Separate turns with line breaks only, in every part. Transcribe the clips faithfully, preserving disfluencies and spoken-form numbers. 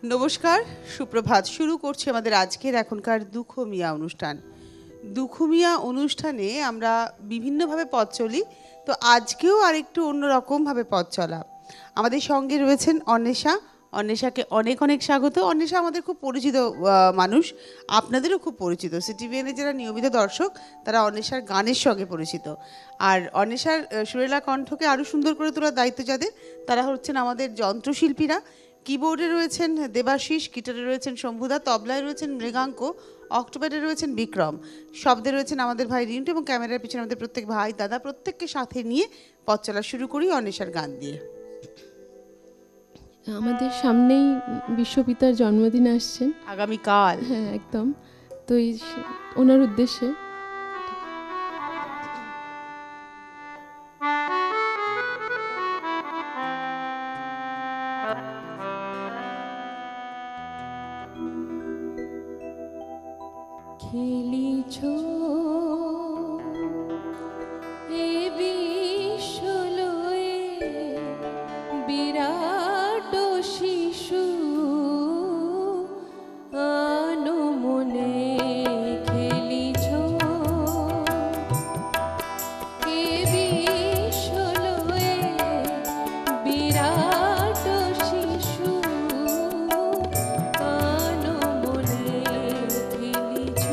নমস্কার, সুপ্রভাত। শুরু করছি আমাদের আজকের এখনকার দুঃখমিয়া অনুষ্ঠান। দুঃখমিয়া অনুষ্ঠানে আমরা বিভিন্নভাবে পথ চলি, তো আজকেও আরেকটু অন্যরকমভাবে পথ চলা। আমাদের সঙ্গে রয়েছেন অন্বেষা। অন্বেষাকে অনেক অনেক স্বাগত। অন্বেষা আমাদের খুব পরিচিত মানুষ, আপনাদেরও খুব পরিচিত। সিটিভিএনের যারা নিয়মিত দর্শক তারা অন্বেষার গানের সঙ্গে পরিচিত। আর অন্বেষার সুরেলা কণ্ঠকে আরও সুন্দর করে তোলার দায়িত্ব যাদের, তারা হচ্ছেন আমাদের যন্ত্রশিল্পীরা। কিবোর্ডে রয়েছেন দেবাশিস, গিটারে রয়েছেন শম্ভুদা, তবলায় রয়েছেন মৃগাঙ্ক, অক্টোপারে রয়েছেন বিক্রম, শব্দে রয়েছেন আমাদের ভাই রিন্টু এবং ক্যামেরার পিছনে আমাদের প্রত্যেক ভাই দাদা। প্রত্যেককে সাথে নিয়ে পথ চলা শুরু করি অন্বেষার গান দিয়ে।
আমাদের সামনেই বিশ্বপিতার জন্মদিন আসছেন
আগামীকাল।
হ্যাঁ, একদম। তো এই ওনার উদ্দেশ্যে খেলিছ এ বিশ্বলয়ে বিরাট শিশু আনমনে খেলিছ এ বিশ্বলয়ে বিরাট শিশু আনমনে খেলিছ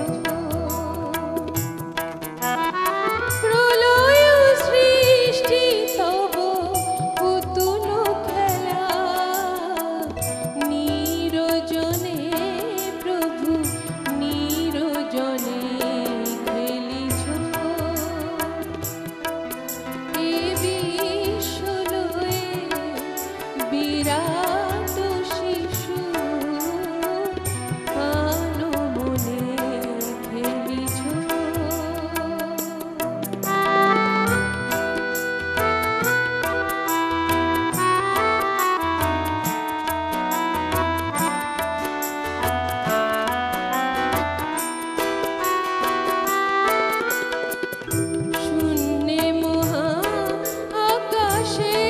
প্রলয় সৃষ্টি তব পুতুল খেলা নিরজনে প্রভু নিরজনে খেলিছ এ বিশ্বলয়ে বিরাট শিশু আনমনে খেলিছ শূন্যে মহা আকাশে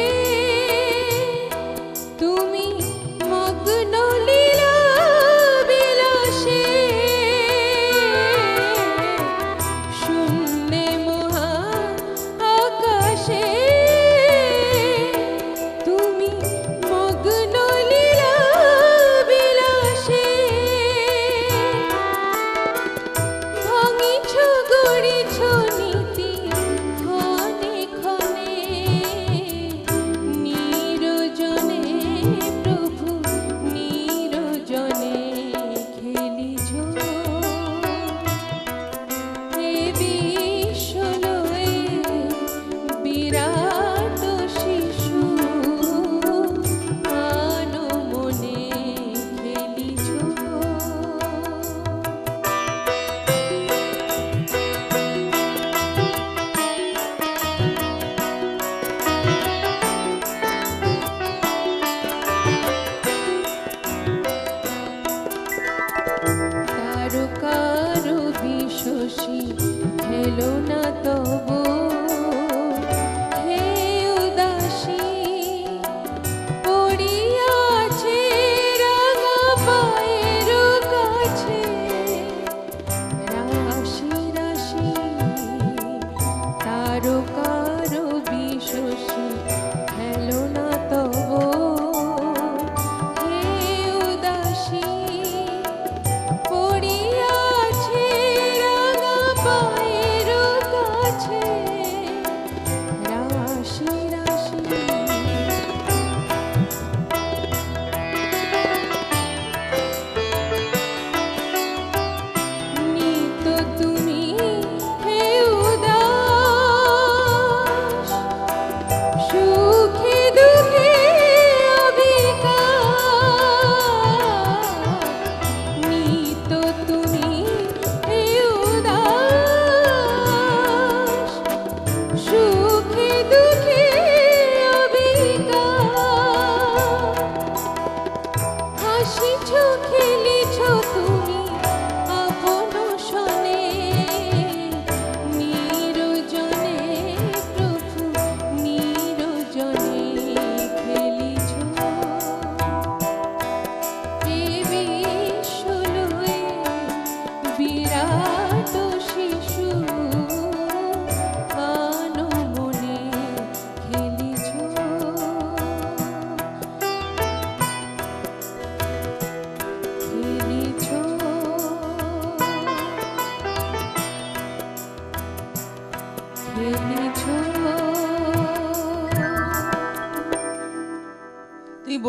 তুমি মগ্ন লীলা বিলাসে শূন্যে মহা আকাশে তুমি মগ্ন লীলা বিলাসে ভাঙিছ গড়িছ নীতি ক্ষণে ক্ষণে নিরজনে প্রভু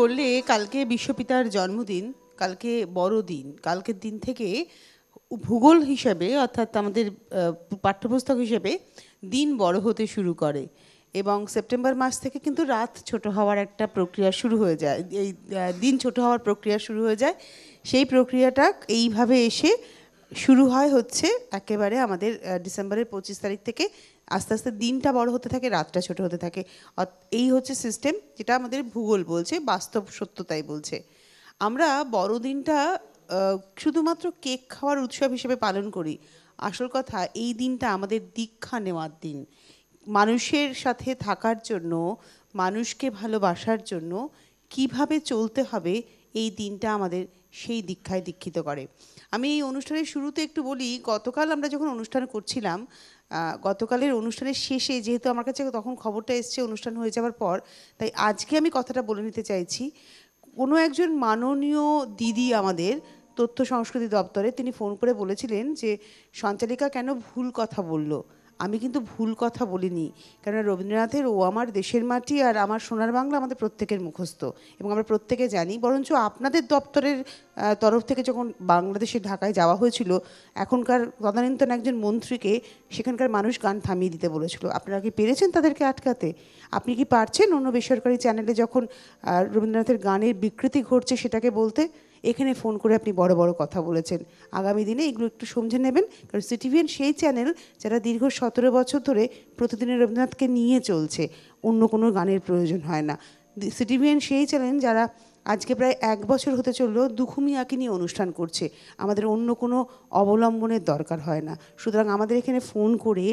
বললে কালকে বিশ্বপিতার জন্মদিন, কালকে বড়দিন, কালকের দিন থেকে ভূগোল হিসাবে অর্থাৎ আমাদের পাঠ্যপুস্তক হিসেবে দিন বড় হতে শুরু করে এবং সেপ্টেম্বর মাস থেকে কিন্তু রাত ছোট হওয়ার একটা প্রক্রিয়া শুরু হয়ে যায়, এই দিন ছোট হওয়ার প্রক্রিয়া শুরু হয়ে যায়। সেই প্রক্রিয়াটা এইভাবে এসে শুরু হয় হচ্ছে একেবারে আমাদের ডিসেম্বরের পঁচিশ তারিখ থেকে আস্তে আস্তে দিনটা বড় হতে থাকে, রাতটা ছোট হতে থাকে। এই হচ্ছে সিস্টেম, যেটা আমাদের ভূগোল বলছে, বাস্তব সত্যতাই বলছে। আমরা বড়দিনটা শুধুমাত্র কেক খাওয়ার উৎসব হিসেবে পালন করি। আসল কথা, এই দিনটা আমাদের দীক্ষা নেওয়ার দিন। মানুষের সাথে থাকার জন্য, মানুষকে ভালোবাসার জন্য কিভাবে চলতে হবে, এই দিনটা আমাদের সেই দীক্ষায় দীক্ষিত করে। আমি এই অনুষ্ঠানের শুরুতে একটু বলি, গতকাল আমরা যখন অনুষ্ঠান করছিলাম, গতকালের অনুষ্ঠানের শেষে যেহেতু আমার কাছে তখন খবরটা এসছে অনুষ্ঠান হয়ে যাওয়ার পর, তাই আজকে আমি কথাটা বলে নিতে চাইছি। কোনো একজন মাননীয় দিদি আমাদের তথ্য সংস্কৃতি দপ্তরে, তিনি ফোন করে বলেছিলেন যে সঞ্চালিকা কেন ভুল কথা বলল। আমি কিন্তু ভুল কথা বলিনি, কারণ রবীন্দ্রনাথের ও আমার দেশের মাটি আর আমার সোনার বাংলা আমাদের প্রত্যেকের মুখস্থ এবং আমরা প্রত্যেকে জানি। বরঞ্চ আপনাদের দপ্তরের তরফ থেকে যখন বাংলাদেশের ঢাকায় যাওয়া হয়েছিল, এখনকার তদানীন্তন একজন মন্ত্রীকে সেখানকার মানুষ গান থামিয়ে দিতে বলেছিল। আপনারা কি পেরেছেন তাদেরকে আটকাতে? আপনি কি পারছেন অন্য বেসরকারি চ্যানেলে যখন রবীন্দ্রনাথের গানের বিকৃতি ঘটছে সেটাকে বলতে? এখানে ফোন করে আপনি বড় বড় কথা বলেছেন। আগামী দিনে এগুলো একটু সমঝে নেবেন, কারণ সিটিভিএন সেই চ্যানেল যারা দীর্ঘ সতেরো বছর ধরে প্রতিদিনের রবীন্দ্রনাথকে নিয়ে চলছে, অন্য কোনো গানের প্রয়োজন হয় না। সিটিভিএন সেই চ্যানেল যারা আজকে প্রায় এক বছর হতে চললো দুখুমিয়াকে নিয়ে অনুষ্ঠান করছে। আমাদের অন্য কোনো অবলম্বনের দরকার হয় না। সুতরাং আমাদের এখানে ফোন করে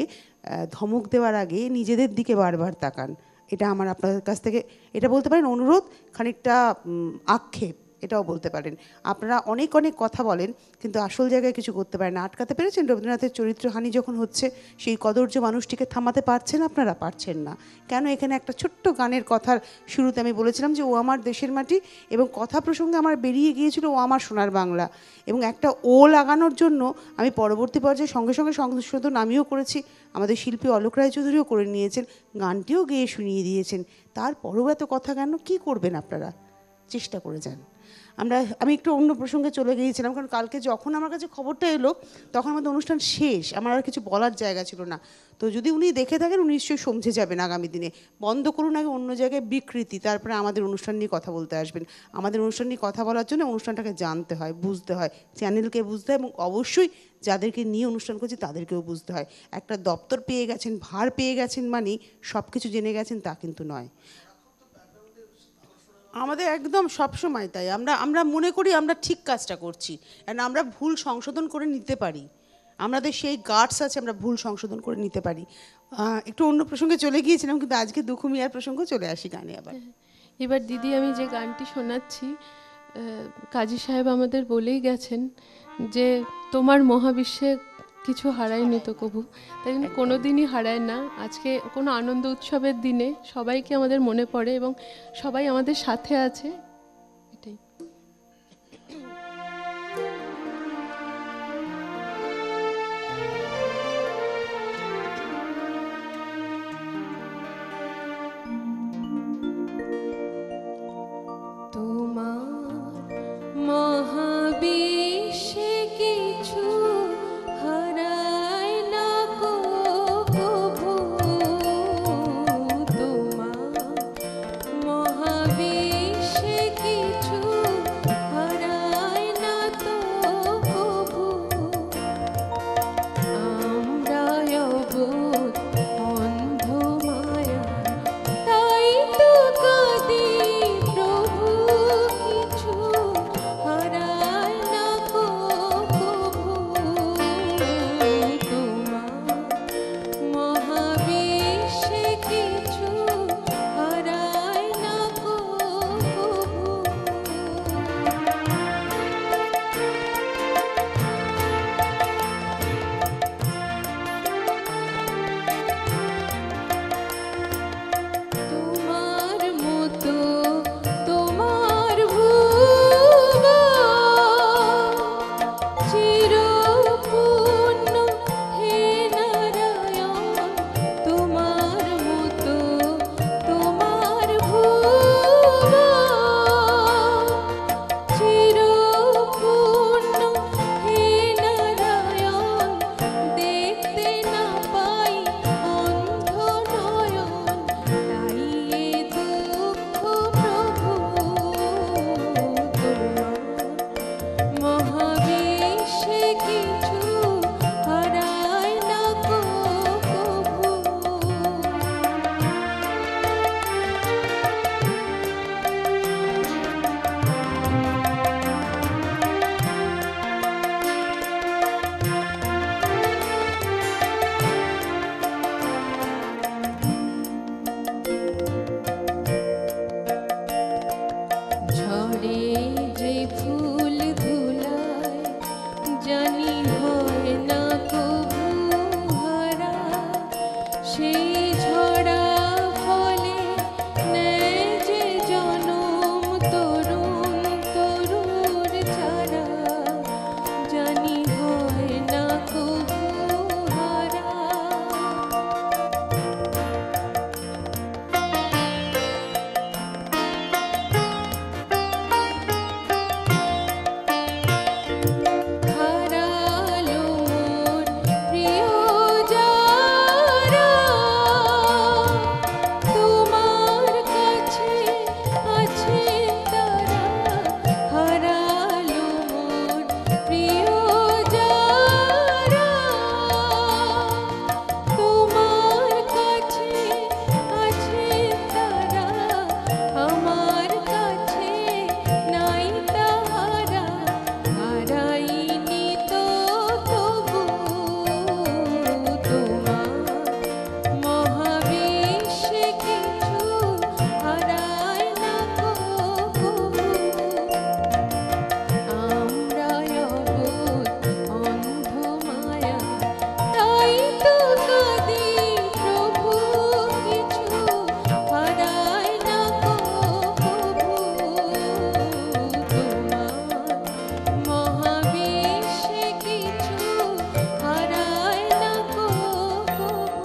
ধমক দেওয়ার আগে নিজেদের দিকে বারবার তাকান। এটা আমার আপনাদের কাছ থেকে, এটা বলতে পারেন অনুরোধ, খানিকটা আক্ষেপ, এটাও বলতে পারেন। আপনারা অনেক অনেক কথা বলেন কিন্তু আসল জায়গায় কিছু করতে পারেন না। আটকাতে পেরেছেন? রবীন্দ্রনাথের চরিত্রহানি যখন হচ্ছে, সেই কদর্য মানুষটিকে থামাতে পারছেন আপনারা? পারছেন না কেন? এখানে একটা ছোট্ট গানের কথার শুরুতে আমি বলেছিলাম যে ও আমার দেশের মাটি, এবং কথা প্রসঙ্গে আমার বেরিয়ে গিয়েছিল ও আমার সোনার বাংলা, এবং একটা ও লাগানোর জন্য আমি পরবর্তী পর্যায়ে সঙ্গে সঙ্গে সংশোধন আমিও করেছি, আমাদের শিল্পী অলোক রায়চৌধুরীও করে নিয়েছেন, গানটিও গেয়ে শুনিয়ে দিয়েছেন। তারপরেও এত কথা কেন? কী করবেন আপনারা? চেষ্টা করে যান। আমরা আমি একটু অন্য প্রসঙ্গে চলে গিয়েছিলাম, কারণ কালকে যখন আমার কাছে খবরটা এলো তখন আমাদের অনুষ্ঠান শেষ, আমার আর কিছু বলার জায়গা ছিল না। তো যদি উনি দেখে থাকেন, উনি নিশ্চয়ই সমঝে যাবেন আগামী দিনে। বন্ধ করুন আগে অন্য জায়গায় বিকৃতি, তারপরে আমাদের অনুষ্ঠান নিয়ে কথা বলতে আসবেন। আমাদের অনুষ্ঠান নিয়ে কথা বলার জন্য অনুষ্ঠানটাকে জানতে হয়, বুঝতে হয়, চ্যানেলকে বুঝতে হয়, এবং অবশ্যই যাদেরকে নিয়ে অনুষ্ঠান করছি তাদেরকেও বুঝতে হয়। একটা দপ্তর পেয়ে গেছেন, ভার পেয়ে গেছেন মানে সব কিছু জেনে গেছেন তা কিন্তু নয়। আমাদের একদম সবসময় তাই, আমরা আমরা মনে করি আমরা ঠিক কাজটা করছি, কারণ আমরা ভুল সংশোধন করে নিতে পারি, আমাদের সেই গার্ডস আছে, আমরা ভুল সংশোধন করে নিতে পারি। একটু অন্য প্রসঙ্গে চলে গিয়েছিলাম, কিন্তু আজকে দুখুমিয়ার প্রসঙ্গ চলে আসি গানে আবার।
এবার দিদি, আমি যে গানটি শোনাচ্ছি, কাজী সাহেব আমাদের বলেই গেছেন যে তোমার মহাবিশ্বে কিছু হারায়নি তো কবু, তাই জন্য কোনো দিনই হারায় না। আজকে কোনো আনন্দ উৎসবের দিনে সবাইকে আমাদের মনে পড়ে এবং সবাই আমাদের সাথে আছে, এটাই।
মহাবিশ্বে কিছু হারায় না কভু, তোমার মহাবিশ্বে কিছু হারায় না তো কভু। আমরা অবোধ অন্ধ মায়া, তাই তো কাঁদি প্রভু, কিছু হারায় না কভু। তোমার মহাবিশ্বে কিছু হারায় না কভু। ঝরে যে ফুল ধুলায় জানি হয় না কভু হারা, সেই ঝরা ফলে নেয় যে জনম তরুণ তরুর ছাড়া, জানি হয় না কভু হারা। হারালো মোর প্রিয় যারা, তোমার কাছে আছে তারা। হারালো মোর প্রিয় যারা, তোমার কাছে আছে তারা। আমার কাছে নাই তাহারা, হারাইনি তো তবু তোমার মহাবিশ্বে কিছু হারায় না কভু। আমরা অবোধ অন্ধ মায়া, তাই তো কাঁদি প্রভু, কিছু হারায় না কভু। তোমার মহাবিশ্বে কিছু হারায় না কভু।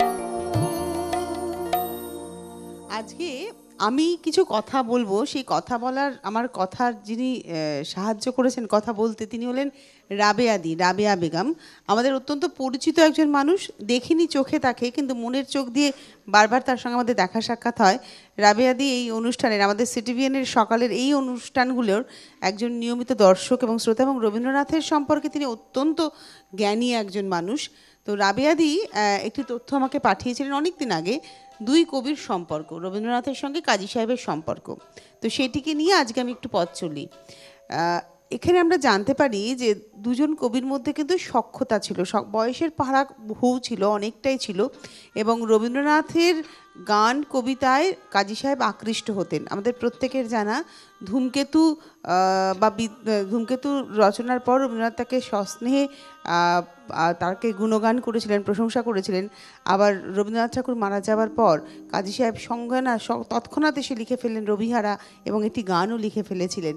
আজকে আমি কিছু কথা বলবো, সেই কথা বলার আমার কথার যিনি আহ, সাহায্য করেছেন কথা বলতে, তিনি হলেন রাবেয়াদি, রাবেয়া বেগম। আমাদের অত্যন্ত পরিচিত একজন মানুষ, দেখিনি চোখে তাকে, কিন্তু মনের চোখ দিয়ে বারবার তার সঙ্গে আমাদের দেখা সাক্ষাৎ হয়। রাবেয়াদি এই অনুষ্ঠানের, আমাদের সিটিভিএনের সকালের এই অনুষ্ঠানগুলোর একজন নিয়মিত দর্শক এবং শ্রোতা, এবং রবীন্দ্রনাথের সম্পর্কে তিনি অত্যন্ত জ্ঞানী একজন মানুষ। তো রাবেয়াদি আহ, একটি তথ্য আমাকে পাঠিয়েছিলেন অনেক দিন আগে, দুই কবির সম্পর্ক, রবীন্দ্রনাথের সঙ্গে কাজী সাহেবের সম্পর্ক। তো সেটিকে নিয়ে আজকে আমি একটু পথ চলি। আহ, এখানে আমরা জানতে পারি যে দুজন কবির মধ্যে কিন্তু সখ্যতা ছিল, স- বয়সের পাহাড় বহু ছিল, অনেকটাই ছিল, এবং রবীন্দ্রনাথের গান কবিতায় কাজী সাহেব আকৃষ্ট হতেন। আমাদের প্রত্যেকের জানা ধূমকেতু আহ, বা বি- আহ, ধূমকেতু রচনার পর রবীন্দ্রনাথ তাকে সস্নেহে আহ, আহ, তাকে গুণগান করেছিলেন, প্রশংসা করেছিলেন। আবার রবীন্দ্রনাথ ঠাকুর মারা যাওয়ার পর কাজী সাহেব সঙ্গে না স- তৎক্ষণাৎ এসে লিখে ফেললেন রবিহারা, এবং একটি গানও লিখে ফেলেছিলেন।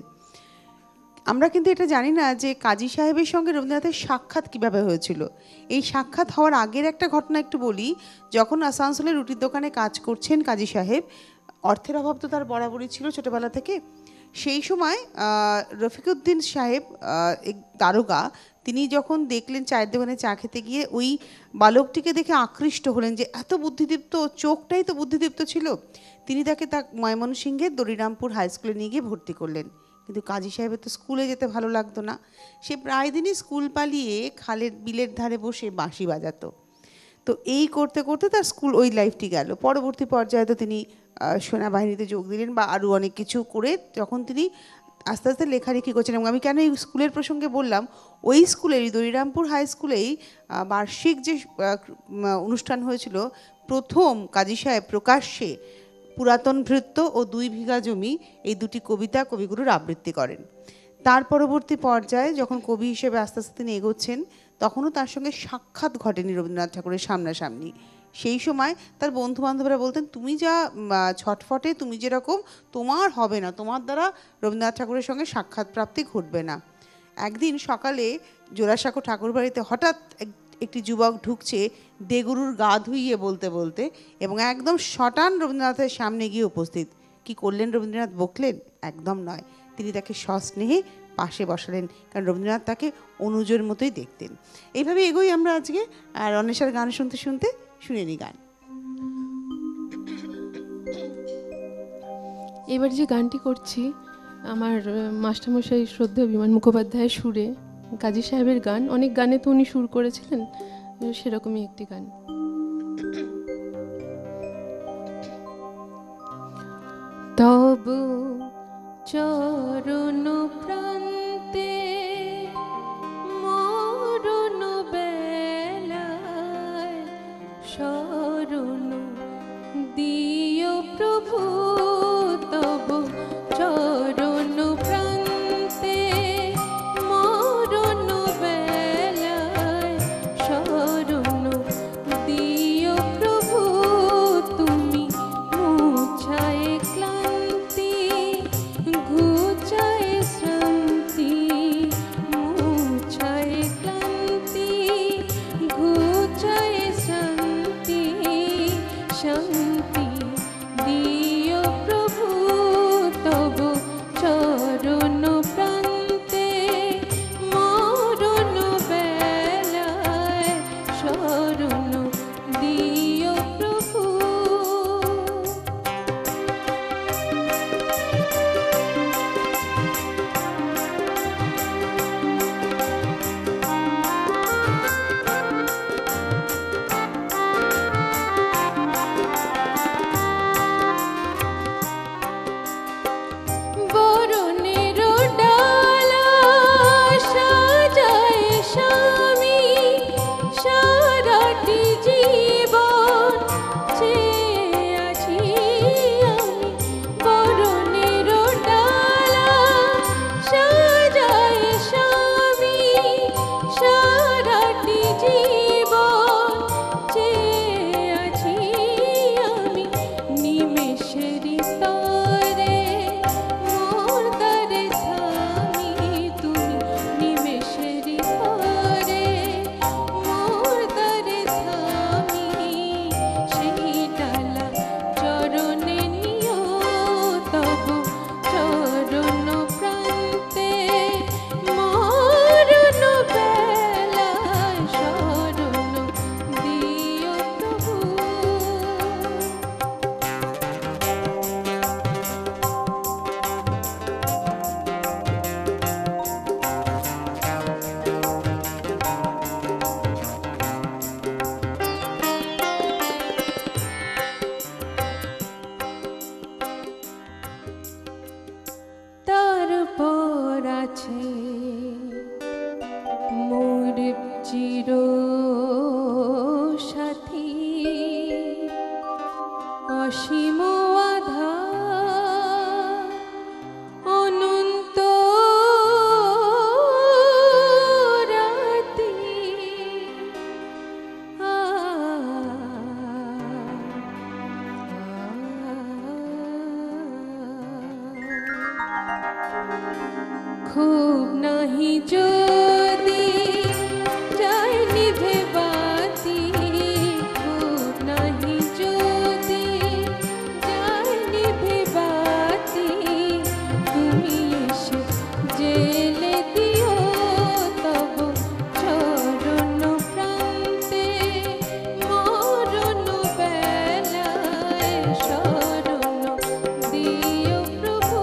আমরা কিন্তু এটা জানি না যে কাজী সাহেবের সঙ্গে রবীন্দ্রনাথের সাক্ষাৎ কিভাবে হয়েছিল। এই সাক্ষাৎ হওয়ার আগের একটা ঘটনা একটু বলি। যখন আসানসোলের রুটির দোকানে কাজ করছেন কাজী সাহেব, অর্থের অভাব তো তার বরাবরই ছিল ছোটবেলা থেকে। সেই সময় আহ, রফিকুদ্দিন সাহেব আহ, এক দারোগা, তিনি যখন দেখলেন চায়ের দোকানে চা খেতে গিয়ে ওই বালকটিকে দেখে আকৃষ্ট হলেন যে এত বুদ্ধিদীপ্ত, চোখটাই তো বুদ্ধিদীপ্ত ছিল। তিনি তাকে তা ময়মনসিংহের দরিরামপুর হাই স্কুলে নিয়ে গিয়ে ভর্তি করলেন। কিন্তু কাজী সাহেবের তো স্কুলে যেতে ভালো লাগতো না, সে প্রায় দিনই স্কুল পালিয়ে খালের বিলের ধারে বসে বাঁশি বাজাতো। তো এই করতে করতে তার স্কুল ওই লাইফটি গেল। পরবর্তী পর্যায়ে তো তিনি আহ, সেনাবাহিনীতে যোগ দিলেন বা আরও অনেক কিছু করে যখন তিনি আস্তে আস্তে লেখালেখি করছেন। এবং আমি কেন এই স্কুলের প্রসঙ্গে বললাম, ওই স্কুলেরই দরিরামপুর হাই স্কুলেই আহ, বার্ষিক যে আহ, উম, অনুষ্ঠান হয়েছিল, প্রথম কাজী সাহেব প্রকাশ্যে পুরাতন ভৃত্য ও দুই বিঘা জমি, এই দুটি কবিতা কবিগুরুর আবৃত্তি করেন। তার পরবর্তী পর্যায়ে যখন কবি হিসেবে আস্তে আস্তে তিনি এগোচ্ছেন, তখনও তার সঙ্গে সাক্ষাৎ ঘটেনি রবীন্দ্রনাথ ঠাকুরের সামনাসামনি। সেই সময় তার বন্ধু বান্ধবরা বলতেন, তুমি যা উম, আহ, ছটফটে, তুমি যেরকম, তোমার হবে না, তোমার দ্বারা রবীন্দ্রনাথ ঠাকুরের সঙ্গে সাক্ষাৎ প্রাপ্তি ঘটবে না। একদিন সকালে জোড়াসাঁকো ঠাকুর বাড়িতে হঠাৎ এক- একটি যুবক ঢুকছে দেগুরুর গা ধুইয়ে বলতে বলতে, এবং একদম শটান রবীন্দ্রনাথের সামনে গিয়ে উপস্থিত। কি করলেন রবীন্দ্রনাথ? বকলেন? একদম নয়, তিনি তাকে সস্নেহে পাশে বসালেন, কারণ রবীন্দ্রনাথ তাকে অনুজের মতোই দেখতেন। এইভাবে এগোই আমরা আজকে, আর অন্বেষার গান শুনতে শুনতে শুনে নি গান।
এবার যে গানটি করছি, আমার আহ, মাস্টারমশাই শ্রদ্ধেয় বিমান মুখোপাধ্যায়ের সুরে, কাজী সাহেবের গান। অনেক গানে তো উনি সুর করেছিলেন, আহ, সেরকমই একটি গান।
তব চরণ প্রান্তে মরণ বেলায় শরণ দিও প্রভু, তব চরণ খুব নাহি যদি যায় নিভে বাতি, খুব নাহি যদি যায় নিভে বাতি, তুমি এসে জেলে দিও তব চরণ প্রান্তে, মরণ বেলায় শরণ দিও প্রভু।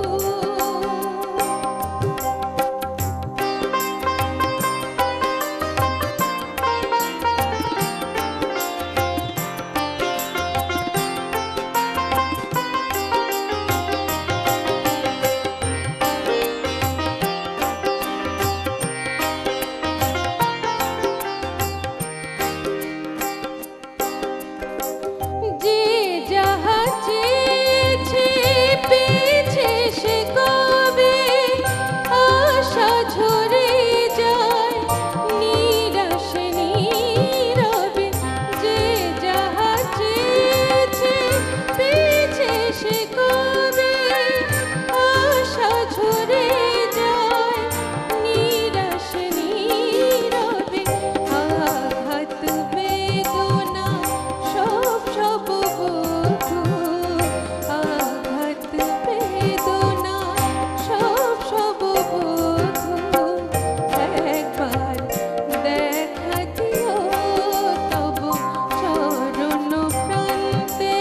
যে যাহা চেয়েছে পেয়েছে সে কবে, আশা ঝরে যায় নিরাশে নীরবে। যে যাহা চেয়েছে পেয়েছে সে কবে, আশা ঝরে যায় নিরাশে নীরবে। আঘাত বেদনা সব সব বধূ, আঘাত বেদনা সব সব বধূ, একবার দেখা দিও তব চরণ প্রান্তে,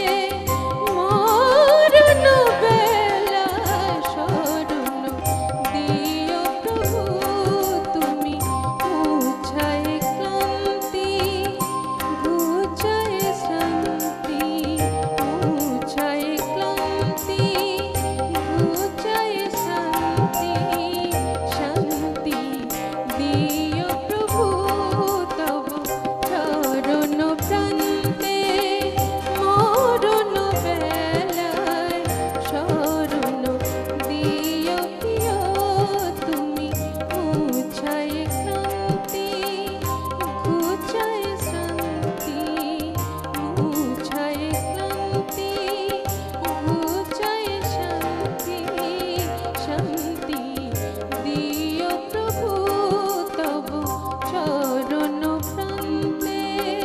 মরণ বেলা শরণ দিও প্রভু। তুমি মুছায় ক্লান্তি, ঘুচায় শান্তি, মুছায় ক্লান্তি, ঘুচায় শান্তি, শান্তি দিও প্রভু তব চরণ প্রান্তে, মরণ বেলায় শরণ দিও দিও তুমি। মুছায় ক্লান্তি, ঘুচায় শান্তি, মুছায় ক্লান্তি, ঘুচায় শান্তি, শান্তি দিও প্রভু তব চরণ প্রান্তে,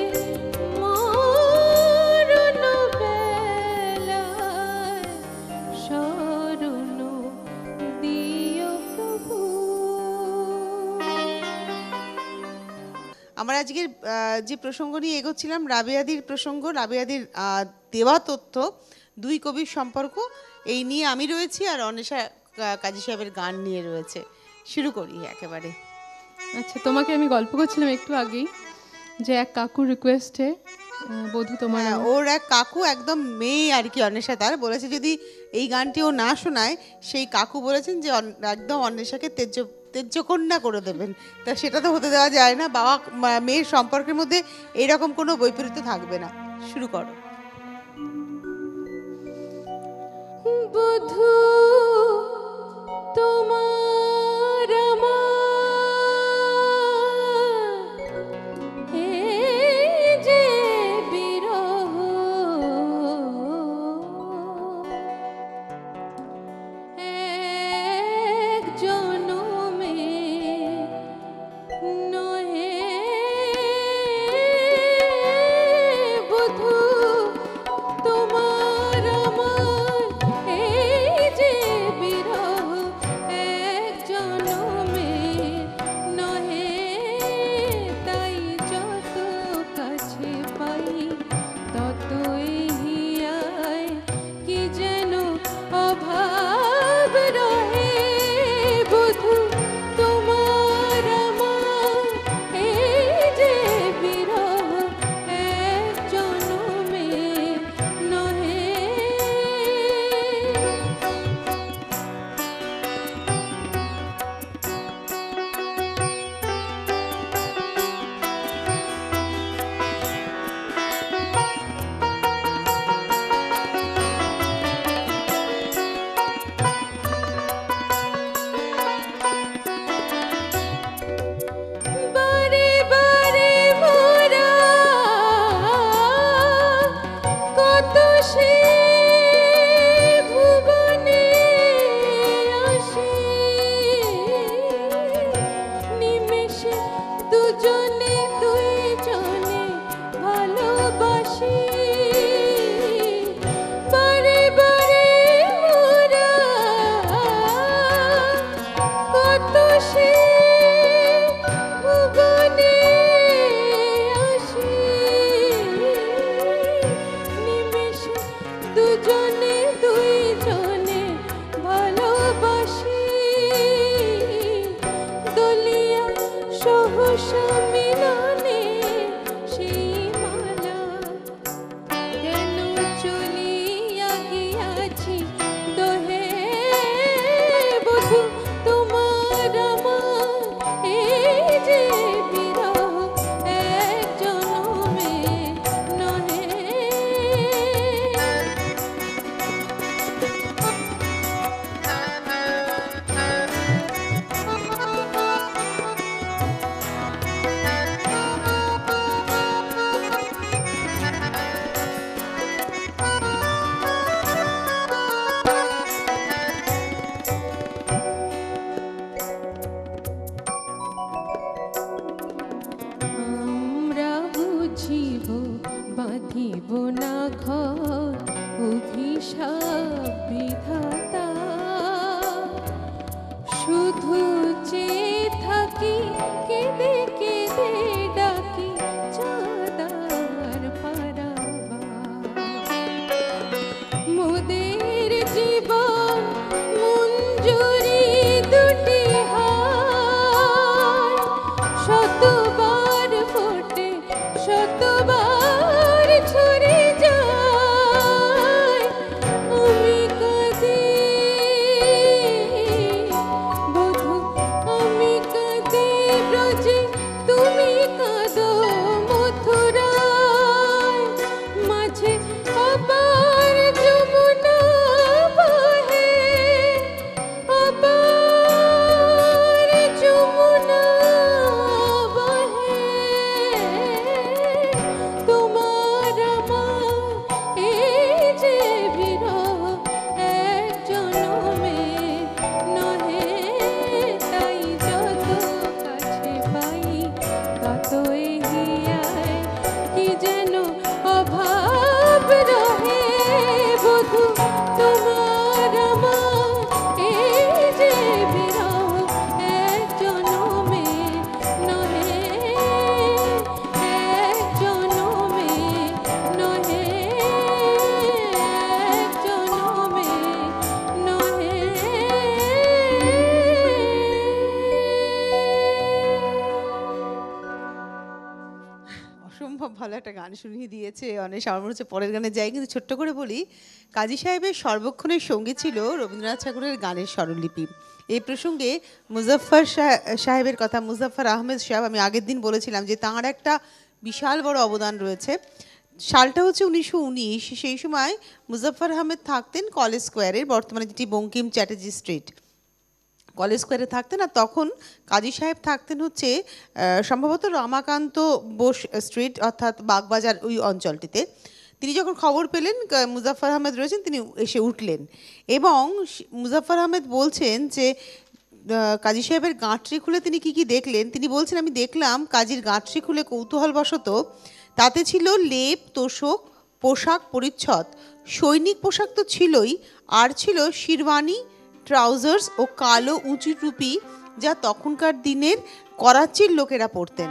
মরণ বেলায় শরণ দিও প্রভু।
আমরা আজকের আহ, যে প্রসঙ্গ নিয়ে এগোচ্ছিলাম, রাবেয়াদির প্রসঙ্গ, রাবেয়াদির আহ, দেওয়া তথ্য, দুই কবির সম্পর্ক, এই নিয়ে আমি রয়েছি আর অন্বেষা কা- কাজী সাহেবের গান নিয়ে রয়েছে। শুরু করি একেবারে।
আচ্ছা, তোমাকে আমি গল্প করছিলাম একটু আগেই যে এক কাকুর রিকোয়েস্টে বধূ তোমার
হ্যাঁ,
আমার-
ওর এক কাকু একদম মেয়ে আর কি, অন্বেষা তার বলেছে যদি এই গানটি ও না শোনায়, সেই কাকু বলেছেন যে অন- একদম অন্বেষাকে তেজ্য তেজ্যকন্যা করে দেবেন। তা সেটা তো হতে দেওয়া যায় না, বাবা মা- মেয়ের সম্পর্কের মধ্যে এরকম কোনো বৈপরীত্য থাকবে না। শুরু করো।
বধূ তোমার আমার, এই যে বিরহ, এক জনমে নহে বধূ তোমার আমার, এই যে বিরহ, শুধু চেয়ে থাকি, কেঁদে কেঁদে ডাকি চাঁদার পারাবার। মোদের জীবন মঞ্জুরি দুটি হার, শতবার ফোটে শতবার ছুড়ে যায়। আমি কাঁদি বধূ, আমি কাঁদি ব্রজে, তুমি কাঁদো মথুরায়। মাঝে আবার যমুনা বহে, আবার যমুনা বহে। তোমার আমার এই যে বিরহ, এক জনমে নহে, তাই যত কাছে পাই তত এগিয়ায় কি যেন অভাব রহে। বধূ, তোমার আমার এই যে বিরহ, এক জনমে নহে, এক জনমে নহে, এক জনমে নহে।
অসম্ভব ভালো একটা গান শুনিয়ে দিয়েছে অনেক। আমার মনে হচ্ছে পরের গানে যাই, কিন্তু ছোট্ট করে বলি, কাজী সাহেবের সর্বক্ষণের সঙ্গী ছিল রবীন্দ্রনাথ ঠাকুরের গানের স্বরলিপি। এই প্রসঙ্গে মুজাফফর সাহে- সাহেবের কথা, মুজাফফর আহমেদ সাহেব, আমি আগের দিন বলেছিলাম যে তাঁর একটা বিশাল বড় অবদান রয়েছে। সালটা হচ্ছে উনিশশো উনিশ। সেই সময় মুজাফফর আহমেদ থাকতেন কলেজ স্কোয়ারের, বর্তমানে যেটি বঙ্কিম চ্যাটার্জি স্ট্রিট, কলেজ স্কোয়ারে থাকতেন। আর তখন কাজী সাহেব থাকতেন হচ্ছে আহ, সম্ভবত রমাকান্ত বোস স্ট্রিট, অর্থাৎ বাগবাজার ওই অঞ্চলটিতে। তিনি যখন খবর পেলেন কা- মুজাফফর আহমেদ রয়েছেন, তিনি এসে উঠলেন এবং স- মুজাফফর আহমেদ বলছেন যে আহ, কাজী সাহেবের গাঁটরি খুলে তিনি কি কি দেখলেন। তিনি বলছেন, আমি দেখলাম কাজীর গাঁটরি খুলে কৌতূহলবশত তাতে ছিল লেপ, তোষক, পোশাক পরিচ্ছদ। সৈনিক পোশাক তো ছিলই, আর ছিল শিরওয়ানি, ট্রাউজার্স ও কালো উঁচু টুপি, যা তখনকার দিনের করাচির লোকেরা পরতেন।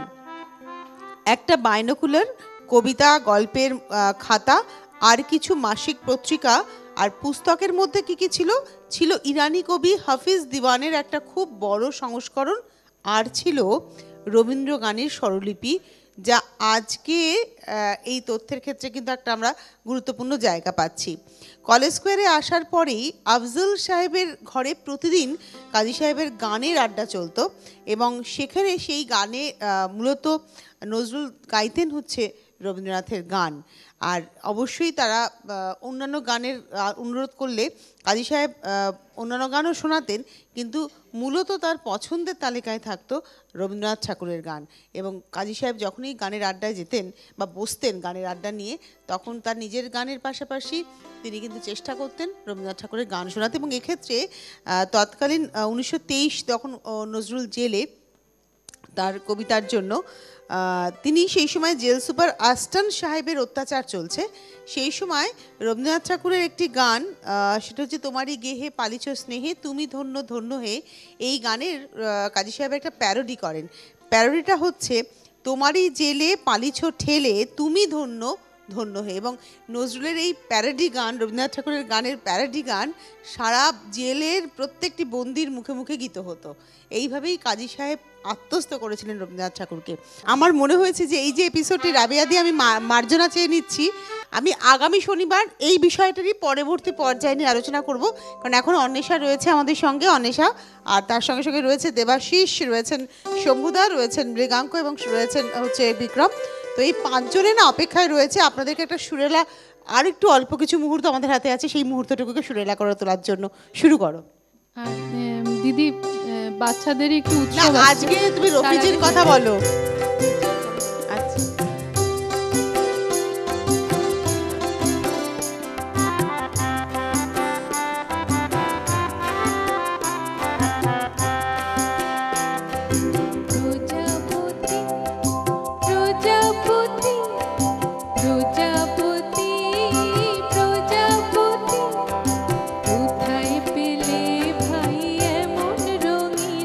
একটা বাইনোকুলার, কবিতা, গল্পের আহ, খাতা, আর কিছু মাসিক পত্রিকা। আর পুস্তকের মধ্যে কি কি ছিল? ছিল ইরানি কবি হাফিজ দিওয়ানের একটা খুব বড় সংস্করণ, আর ছিল রবীন্দ্র গানের স্বরলিপি, যা আজকে আহ, এই তথ্যের ক্ষেত্রে কিন্তু একটা আমরা গুরুত্বপূর্ণ জায়গা পাচ্ছি। কলেজ স্কোয়ারে আসার পরেই আফজল সাহেবের ঘরে প্রতিদিন কাজী সাহেবের গানের আড্ডা চলতো এবং সেখানে সেই গানে আহ, মূলত নজরুল গাইতেন হচ্ছে রবীন্দ্রনাথের গান। আর অবশ্যই তারা আহ, অন্যান্য গানের আহ, অনুরোধ করলে কাজী সাহেব আহ, অন্যান্য গানও শোনাতেন, কিন্তু মূলত তার পছন্দের তালিকায় থাকতো রবীন্দ্রনাথ ঠাকুরের গান। এবং কাজী সাহেব যখনই গানের আড্ডায় যেতেন বা বসতেন গানের আড্ডা নিয়ে, তখন তার নিজের গানের পাশাপাশি তিনি কিন্তু চেষ্টা করতেন রবীন্দ্রনাথ ঠাকুরের গান শোনাতে। এবং এক্ষেত্রে আহ, তৎকালীন উনিশশো তেইশ তখন আহ, নজরুল জেলে তার কবিতার জন্য আহ, তিনি সেই সময় জেল সুপার আস্টান সাহেবের অত্যাচার চলছে, সেই সময় রবীন্দ্রনাথ ঠাকুরের একটি গান, আহ, সেটা হচ্ছে তোমারই গেহে পালিছ স্নেহে তুমি ধন্য ধন্য হে। এই গানের আহ, কাজী সাহেব একটা প্যারোডি করেন। প্যারোডিটা হচ্ছে তোমারই জেলে পালিছ ঠেলে তুমি ধন্য ধন্য হে। এবং নজরুলের এই প্যারোডি গান, রবীন্দ্রনাথ ঠাকুরের গানের প্যারোডি গান সারা জেলের প্রত্যেকটি বন্দির মুখে মুখে গীত হতো। এইভাবেই কাজী সাহেব আত্মস্থ করেছিলেন রবীন্দ্রনাথ ঠাকুরকে। আমার মনে হয়েছে যে এই যে এপিসোডটি রাবেয়া দিয়ে আমি মা- মার্জনা চেয়ে নিচ্ছি, আমি আগামী শনিবার এই বিষয়টারই পরবর্তী পর্যায়ে নিয়ে আলোচনা করব, কারণ এখন অন্বেষা রয়েছে আমাদের সঙ্গে, অন্বেষা, আর তার সঙ্গে সঙ্গে রয়েছে দেবাশিস, রয়েছেন শম্ভুদা, রয়েছেন মৃগাঙ্ক এবং রয়েছেন হচ্ছে বিক্রম। তো এই পাঁচজনে না অপেক্ষায় রয়েছে আপনাদেরকে একটা সুরেলা, আর একটু অল্প কিছু মুহূর্ত আমাদের হাতে আছে, সেই মুহূর্তটুকুকে সুরেলা করে তোলার জন্য শুরু করো।
আর উম, দিদি আহ, বাচ্চাদের একটু
না,
উৎসব আছে।
আজকে তুমি রফিজির
তার আগে-
কথা বলো। আচ্ছা,
প্রজাপতি প্রজাপতি প্রজাপতি প্রজাপতি কোথায় পেলে ভাই এমন রঙিন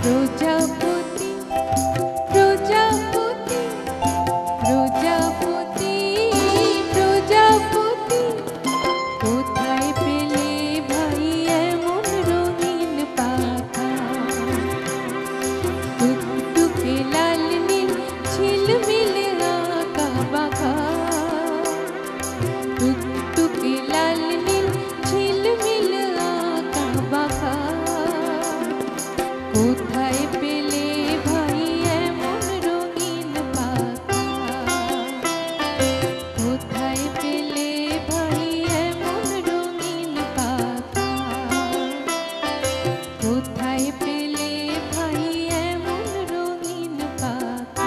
প্রজাপতি প্রজাপতি প্রজাপতি প্রজাপতি কোথায় পেলে ভাই এমন রঙিন পাখা টুকটুকে লাল নীল ঝিলমিল আঁকা বাঁকা টুকটুকে লাল নীল ঝিলমিল আঁকা বাঁকা কোথায় পেলে ভাই এমন রঙিন পাখা কোথায় পেলে ভাই এমন রঙিন পাখা কোথায় পেলে ভাই এমন রঙিন পাখা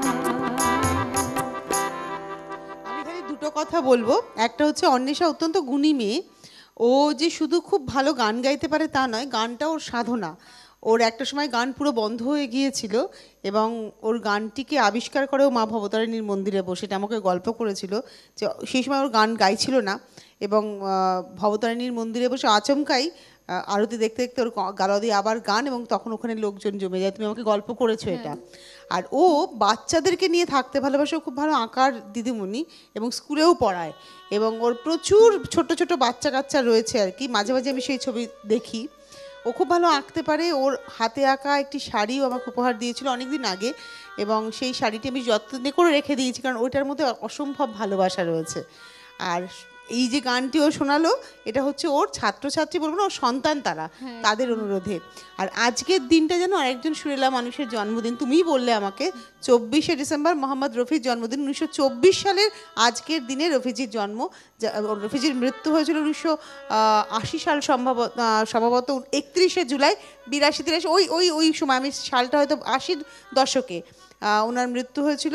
আমি খালি দুটো কথা বলবো। একটা হচ্ছে অন্বেষা অত্যন্ত গুণী মেয়ে। ও যে শুধু খুব ভালো গান গাইতে পারে তা নয়, গানটা ওর সাধনা। ওর একটা সময় গান পুরো বন্ধ হয়ে গিয়েছিল এবং ওর গানটিকে আবিষ্কার করেও মা ভবতারিণীর মন্দিরে বসে, এটা আমাকে গল্প করেছিল যে সেই সময় ওর গান গাইছিল না এবং আহ, ভবতারিণীর মন্দিরে বসে আচমকাই আহ, আরতি দেখতে দেখতে ওর গালা দিয়ে আবার গান, এবং তখন ওখানে লোকজন জমে যায়। তুমি আমাকে গল্প করেছো এটা। আর ও বাচ্চাদেরকে নিয়ে থাকতে ভালোবাসে, ও খুব ভালো আঁকার দিদিমণি এবং স্কুলেও পড়ায়, এবং ওর প্রচুর ছোট ছোট বাচ্চা কাচ্চা রয়েছে আর কি। মাঝে মাঝে আমি সেই ছবি দেখি। ও খুব ভালো আঁকতে পারে। ওর হাতে আঁকা একটি শাড়িও আমাকে উপহার দিয়েছিল অনেক দিন আগে, এবং সেই শাড়িটি আমি যত্ন করে রেখে দিয়েছি, কারণ ওইটার মধ্যে অসম্ভব ভালোবাসা রয়েছে। আর এই যে গানটি ও শোনালো, এটা হচ্ছে ওর ছাত্রছাত্রী বলবো না, ওর সন্তান তারা, তাদের অনুরোধে। আর আজকের দিনটা যেন আরেকজন সুরেলা মানুষের জন্মদিন। তুমিই বললে আমাকে চব্বিশে ডিসেম্বর মোহাম্মদ রফির জন্মদিন। উনিশশো চব্বিশ সালের আজকের দিনে রফিজির জন্ম। রফিজির মৃত্যু হয়েছিল উনিশশো আশি সাল সম্ভবত সম্ভবত একত্রিশে জুলাই বিরাশি তিরাশি ওই ওই ওই সময়। আমি সালটা হয়তো আশির দশকে ওনার মৃত্যু হয়েছিল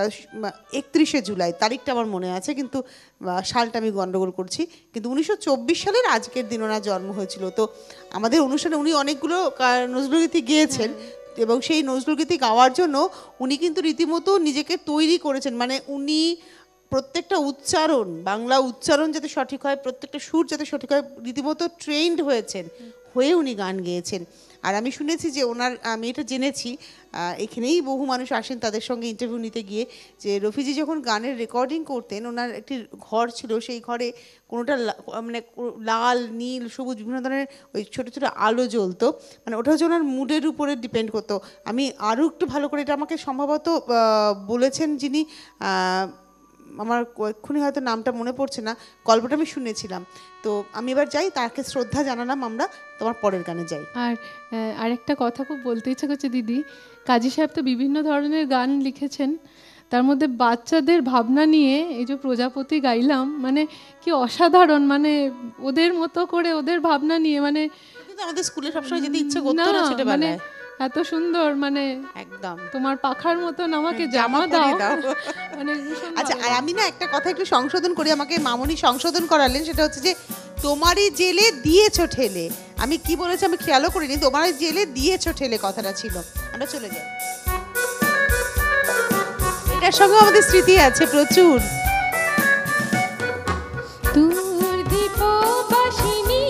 একত্রিশে জুলাই, তারিখটা আমার মনে আছে, কিন্তু সালটা আমি গন্ডগোল করছি। কিন্তু উনিশশো চব্বিশ সালের আজকের দিন ওনার জন্ম হয়েছিল। তো আমাদের অনুষ্ঠানে উনি অনেকগুলো নজরুলগীতি গেয়েছেন, এবং সেই নজরুলগীতি গাওয়ার জন্য উনি কিন্তু রীতিমতো নিজেকে তৈরি করেছেন। মানে উনি প্রত্যেকটা উচ্চারণ, বাংলা উচ্চারণ যাতে সঠিক হয়, প্রত্যেকটা সুর যাতে সঠিক হয়, রীতিমতো ট্রেন্ড হয়েছেন, হয়ে উনি গান গেয়েছেন। আর আমি শুনেছি যে ওনার, আমি এটা জেনেছি, এখানেই বহু মানুষ আসেন তাদের সঙ্গে ইন্টারভিউ নিতে গিয়ে, যে রফিজি যখন গানের রেকর্ডিং করতেন, ওনার একটি ঘর ছিল, সেই ঘরে কোনোটা মানে লাল নীল সবুজ বিভিন্ন ধরনের ওই ছোটো ছোটো আলো জ্বলতো। মানে ওটা হচ্ছে ওনার মুডের উপরে ডিপেন্ড করতো। আমি আরও একটু ভালো করে, এটা আমাকে সম্ভবত বলেছেন যিনি, আমার এক্ষুনি হয়তো নামটা মনে পড়ছে না, গল্পটা আমি শুনেছিলাম। তো আমি এবার যাই, তাকে শ্রদ্ধা জানালাম আমরা, তোমার পরের গানে যাই।
আর আরেকটা কথা খুব বলতে ইচ্ছা করছে দিদি, কাজী সাহেব তো বিভিন্ন ধরনের গান লিখেছেন, তার মধ্যে বাচ্চাদের ভাবনা নিয়ে এই যে প্রজাপতি গাইলাম, মানে কি অসাধারণ, মানে ওদের মতো করে ওদের ভাবনা নিয়ে, মানে
কিন্তু আমাদের স্কুলে সবসময় যেতে ইচ্ছে করতো না ছোটবেলায়,
এত সুন্দর, মানে
একদম
তোমার পাখার মতন আমাকে জামা দাও, মানে
আচ্ছা। আর আমি না একটা কথা একটু সংশোধন করি, আমাকে মামনি সংশোধন করালেন, সেটা হচ্ছে যে তোমারই জেলে দিয়েছো ঠেলে। আমি কি বলেছি আমি খেয়ালও করিনি, তোমারই জেলে দিয়েছো ঠেলে কথাটা ছিল। আমরা চলে যাই, এটার সঙ্গে আমাদের স্মৃতি আছে প্রচুর।
দূর দীপবাসিনী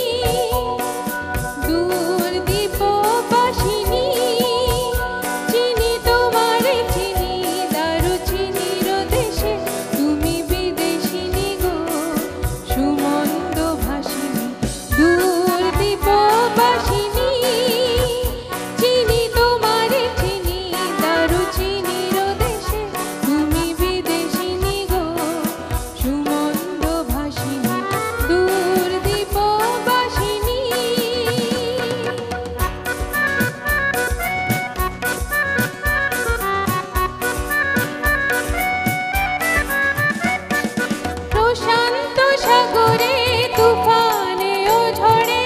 দূর দীপবাসিনী চিনি তোমারে চিনি দারু চিনির দেশে তুমি বিদেশিনী গো সুমন্দ ভাসিনী। দূর দীপবাসিনী চিনি তোমারে চিনি দারু চিনির দেশে তুমি বিদেশিনী গো সুমন্দ ভাসিনী। দূর দীপবাসিনী প্রশান্ত সাগরে তুফানে ও ঝড়ে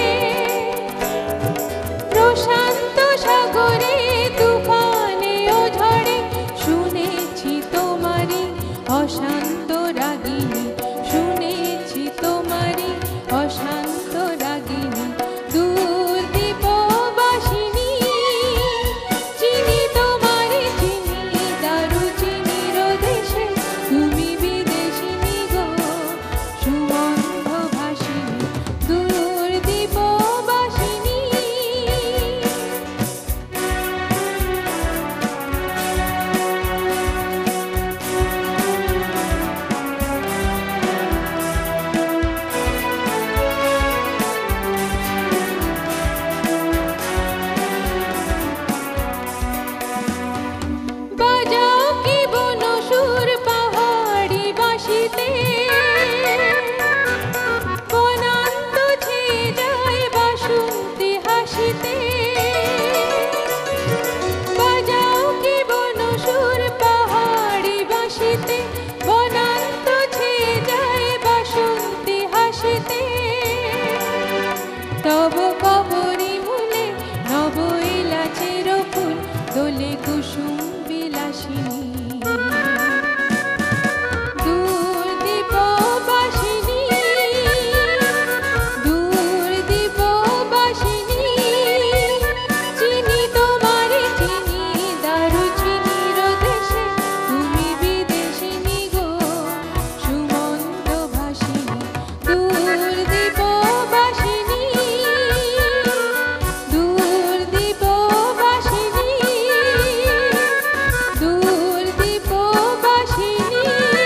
প্রশান্ত সাগরে তুফানে ও ঝড়ে শুনেছি তোমারি অশান্ত রাগিনী শুনেছি তোমারি অশান্ত রাগিনী। দূর দীপবাসিনী চিনি তোমারে চিনি দারু চিনির দেশে তুমি বিদেশিনী গো সুমন্দ ভাসিনী। দূর দীপবাসিনী দোলে কুসুম বিলাসিনী দূর দীপবাসিনী দূর দীপবাসিনী চিনি তোমারে চিনি দারু চিনির দেশে তুমি বিদেশিনী গো সুমন্ত ভাসিনী দূর দীপবাসিনী দূর দীপবাসিনী দূর দীপবাসিনী।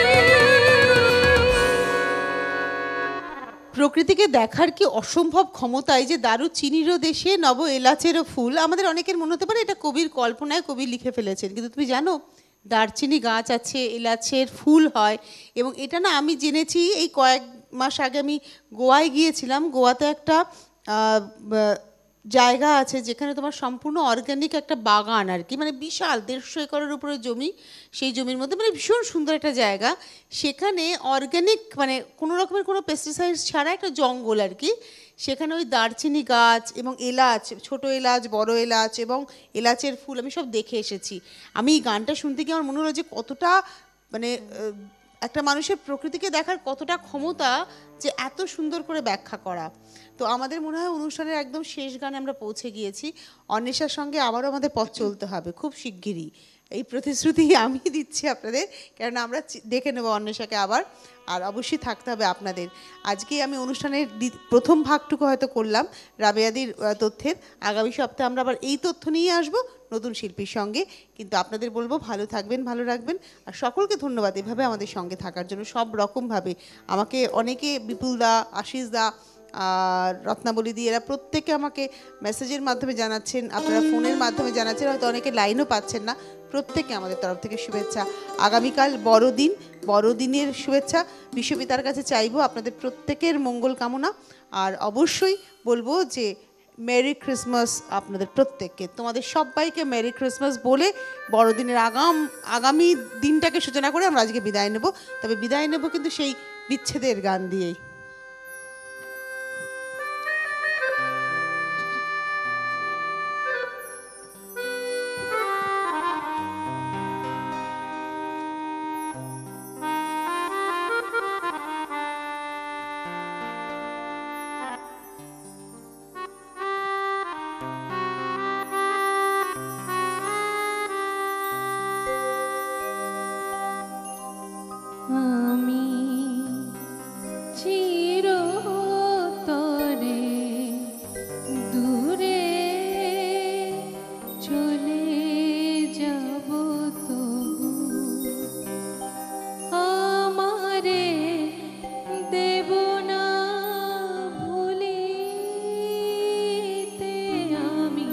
প্রকৃতিকে দেখার কি অসম্ভব ক্ষমতা! এই যে দারু চিনিরও দেশে নব এলাচেরও ফুল, আমাদের অনেকের মনে হতে পারে এটা কবির কল্পনায় কবি লিখে ফেলেছেন, কিন্তু তুমি জানো দারচিনি গাছ আছে, এলাচের ফুল হয়। এবং এটা না আমি জেনেছি এই কয়েক মাস আগে আমি গোয়ায় গিয়েছিলাম। গোয়াতে একটা আহ, বা- জায়গা আছে যেখানে তোমার সম্পূর্ণ অর্গানিক একটা বাগান আর কি, মানে বিশাল দেড়শো একরের উপরে জমি, সেই জমির মধ্যে মানে ভীষণ সুন্দর একটা জায়গা। সেখানে অর্গানিক মানে কোনো রকমের কোনো পেস্টিসাইডস ছাড়া একটা জঙ্গল আর কি। সেখানে ওই দারচিনি গাছ এবং এলাচ, ছোট এলাচ, বড় এলাচ এবং এলাচের ফুল আমি সব দেখে এসেছি। আমি এই গানটা শুনতে গিয়ে আমার মনে হলো যে কতটা মানে আহ, একটা মানুষের প্রকৃতিকে দেখার কতটা ক্ষমতা যে এত সুন্দর করে ব্যাখ্যা করা। তো আমাদের মনে হয় অনুষ্ঠানের একদম শেষ গানে আমরা পৌঁছে গিয়েছি। অন্বেষার সঙ্গে আবারও আমাদের পথ চলতে হবে খুব শিগগিরই, এই প্রতিশ্রুতি আমি দিচ্ছি আপনাদের, কারণ আমরা চি- দেখে নেবো অন্বেষাকে আবার। আর অবশ্যই থাকতে হবে আপনাদের। আজকে আমি অনুষ্ঠানের দ্বি- প্রথম ভাগটুকু হয়তো করলাম রাবেয়াদির আহ, তথ্যের। আগামী সপ্তাহে আমরা আবার এই তথ্য নিয়ে আসবো নতুন শিল্পীর সঙ্গে। কিন্তু আপনাদের বলবো ভালো থাকবেন, ভালো রাখবেন। আর সকলকে ধন্যবাদ এভাবে আমাদের সঙ্গে থাকার জন্য, সব রকমভাবে আমাকে অনেকে, বিপুল দা, আশিস দা আর রত্নাবলী দি, এরা প্রত্যেকে আমাকে মেসেজের মাধ্যমে জানাচ্ছেন, আপনারা ফোনের মাধ্যমে জানাচ্ছেন, হয়তো অনেকে লাইনও পাচ্ছেন না। প্রত্যেকে আমাদের তরফ থেকে শুভেচ্ছা। আগামীকাল বড়দিন, বড়দিনের শুভেচ্ছা বিশ্বপিতার কাছে চাইবো, আপনাদের প্রত্যেকের মঙ্গল কামনা। আর অবশ্যই বলবো যে মেরি ক্রিসমাস আপনাদের প্রত্যেককে, তোমাদের সবাইকে মেরি ক্রিসমাস বলে বড়দিনের আগাম আগামী দিনটাকে সূচনা করে আমরা আজকে বিদায় নেব। তবে বিদায় নেব কিন্তু সেই বিচ্ছেদের গান দিয়েই।
আমি চিরতরে দূরে চলে যাব তবু আমারে দেব না ভুলিতে আমি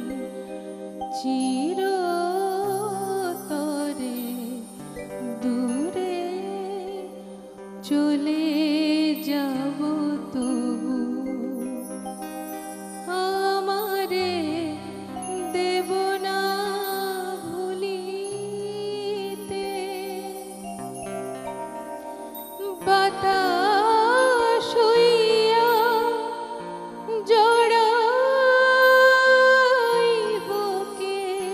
চিরতরে দূরে চলে যাব তবু আমারে দেব না ভুলিতে বাতাস হইয়া জড়াইব কে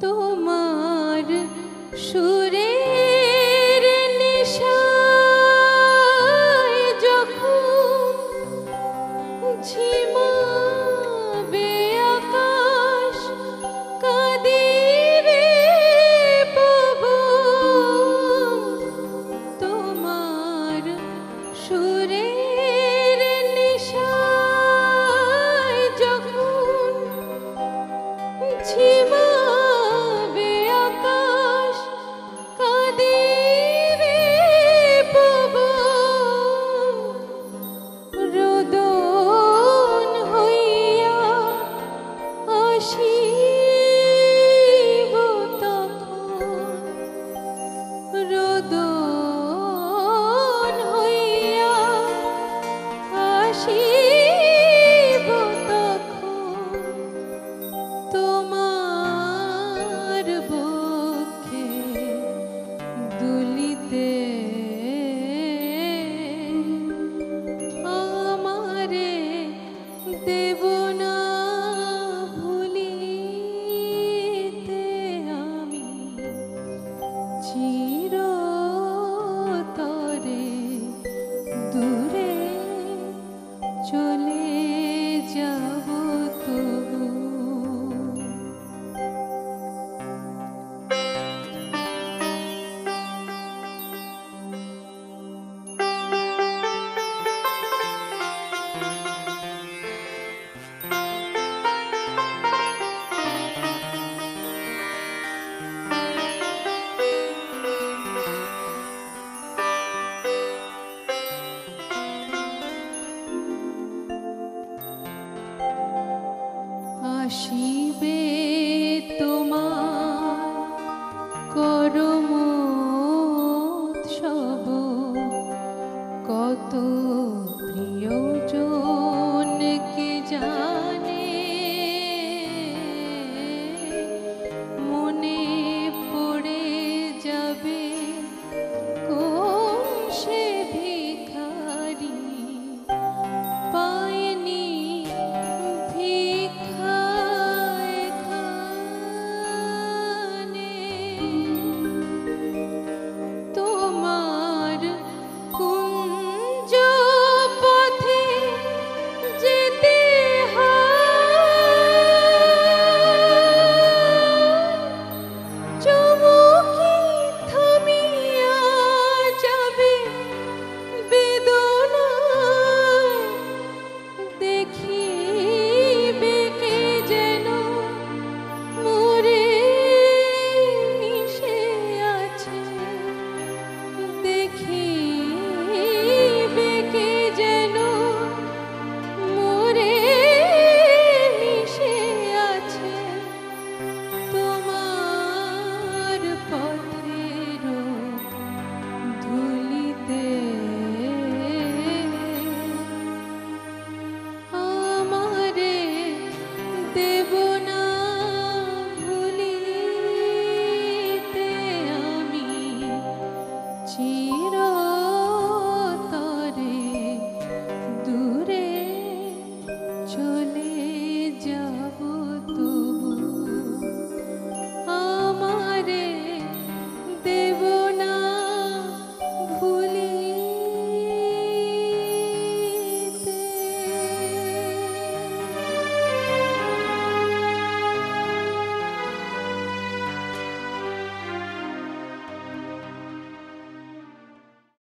তোমার সুরে